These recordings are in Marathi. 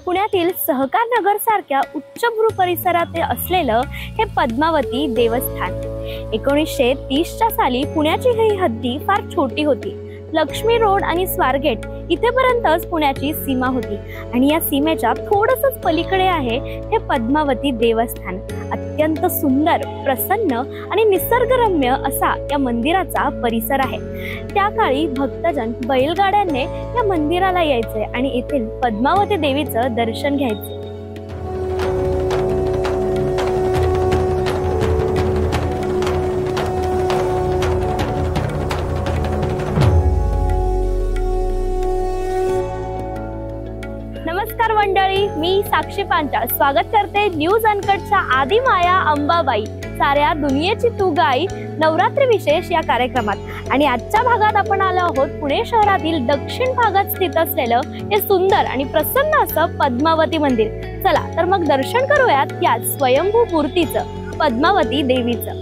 पुण्यातील सहकार नगर सारख्या उच्चभ्रू परिसरात असलेलं हे पद्मावती देवस्थान 1930च्या साली पुण्याची ही हद्दी फार छोटी होती। लक्ष्मी रोड आणि स्वारगेट इथेपर्यंतच पुण्याची सीमा होती आणि या सीमेच्या थोडंसंच पलीकडे आहे हे पद्मावती देवस्थान। अत्यंत सुंदर, प्रसन्न आणि निसर्गरम्य असा या मंदिराचा परिसर आहे। त्या काळी भक्तजन बैलगाड्यांनी या मंदिराला यायचे आणि येथील पद्मावती देवीचं दर्शन घ्यायचे। नमस्कार मंडळी, मी साक्षी पांचाळ स्वागत करते न्यूज अनकटच्या आदी माया अंबाबाई साऱ्या दुनियेची तू गाई नवरात्री विशेष या कार्यक्रमात। आणि आजच्या भागात आपण आलो आहोत पुणे शहरातील दक्षिण भागात स्थित असलेलं हे सुंदर आणि प्रसन्न असं पद्मावती मंदिर। चला तर मग दर्शन करूयात या स्वयंभू मूर्तीचं, पद्मावती देवीचं।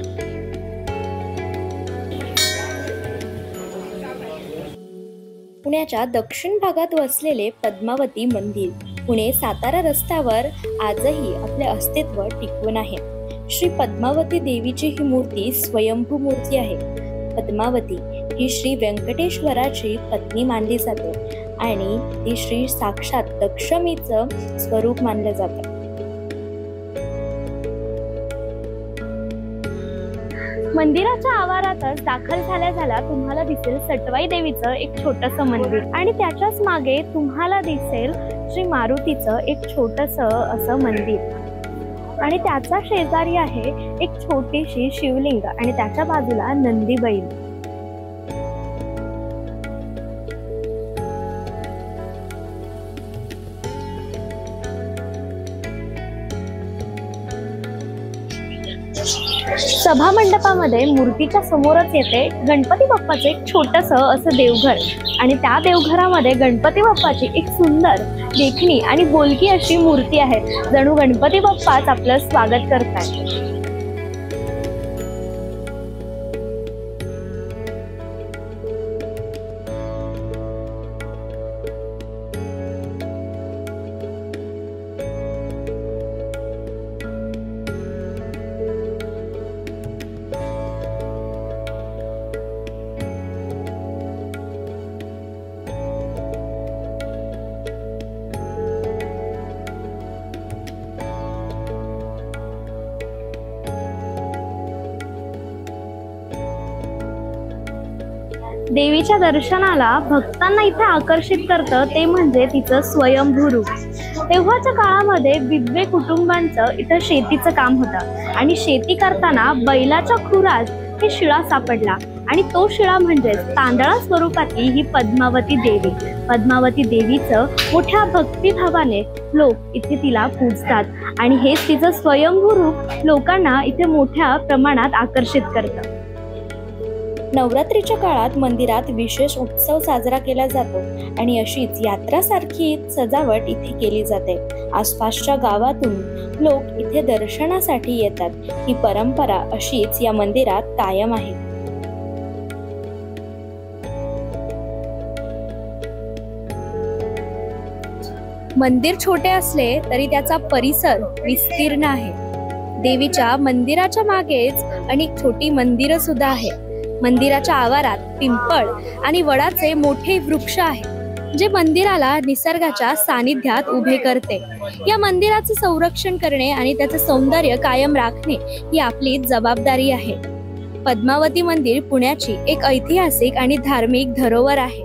पुण्याच्या दक्षिण भागात वसलेले पद्मावती मंदिर पुणे सातारा रस्त्यावर आजही आपले अस्तित्व टिकवून आहे। श्री पद्मावती देवीची ही मूर्ती स्वयंभू मूर्ती आहे। पद्मावती ही श्री व्यंकटेश्वराची पत्नी मानली जाते आणि ती श्री साक्षात दक्षमीचं स्वरूप मानलं जातं। मंदिराच्या आवारातच दाखल झाल्या तुम्हाला दिसेल सटवाई देवीचं एक छोटंसं मंदिर आणि त्याच्याच मागे तुम्हाला दिसेल श्री मारुतीचं एक छोटंसं असं मंदिर आणि त्याचा शेजारी आहे एक छोटीशी शिवलिंग आणि त्याच्या बाजूला नंदी बैल। सभा मंडपामध्ये मूर्तीच्या समोरच येते गणपती बाप्पाचे एक छोटंसं असं देवघर आणि त्या देवघरामध्ये गणपती बाप्पाची एक सुंदर देखणी आणि बोलकी अशी मूर्ती आहे। जणू गणपती बाप्पाच आपलं स्वागत करतात। देवीच्या दर्शनाला भक्तांना इथे आकर्षित करतं ते म्हणजे तिचं स्वयंभू रूप। तेव्हाच्या काळामध्ये विधवे कुटुंबांचं इथं शेतीचं काम होतं आणि शेती करताना बैलाच्या खुरात हे शिळा सापडला आणि तो शिळा म्हणजे तांदळा स्वरूपातली ही पद्मावती देवी। पद्मावती देवीचं मोठ्या भक्तिभावाने लोक इथे तिला पूजतात आणि हेच तिचं स्वयंभू रूप लोकांना इथे मोठ्या प्रमाणात आकर्षित करतं। नवरात्रीच्या काळात मंदिरात विशेष उत्सव साजरा केला जातो आणि अशीच यात्रासारखी सजावट इथे केली जाते। आसपासच्या गावातून लोक इथे दर्शनासाठी येतात। ही परंपरा अशीच या मंदिरात कायम आहे। मंदिर छोटे असले तरी त्याचा परिसर विस्तीर्ण आहे। देवीच्या मंदिराच्या मागेच अनेक छोटी मंदिरं सुद्धा आहेत। मंदिराच्या आवारात पिंपळ आणि वडाचे मोठे वृक्ष आहे जे मंदिराला निसर्गाच्या सानिध्यात उभे करते। या मंदिराचे संरक्षण करणे आणि त्याचे सौंदर्य कायम राखणे ही आपली जबाबदारी आहे। पद्मावती मंदिर पुण्याची एक ऐतिहासिक आणि धार्मिक धरोहर आहे।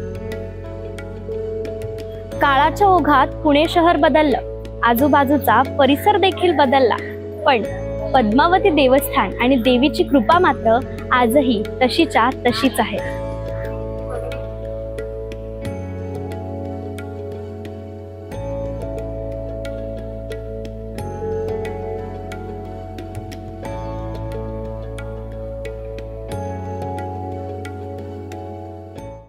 काळाच्या ओघात पुणे शहर बदललं, आजूबाजूचा परिसर देखील बदलला, पण पद्मावती देवस्थान आणि देवीची कृपा मात्र आजही तशीच्या तशीच आहे।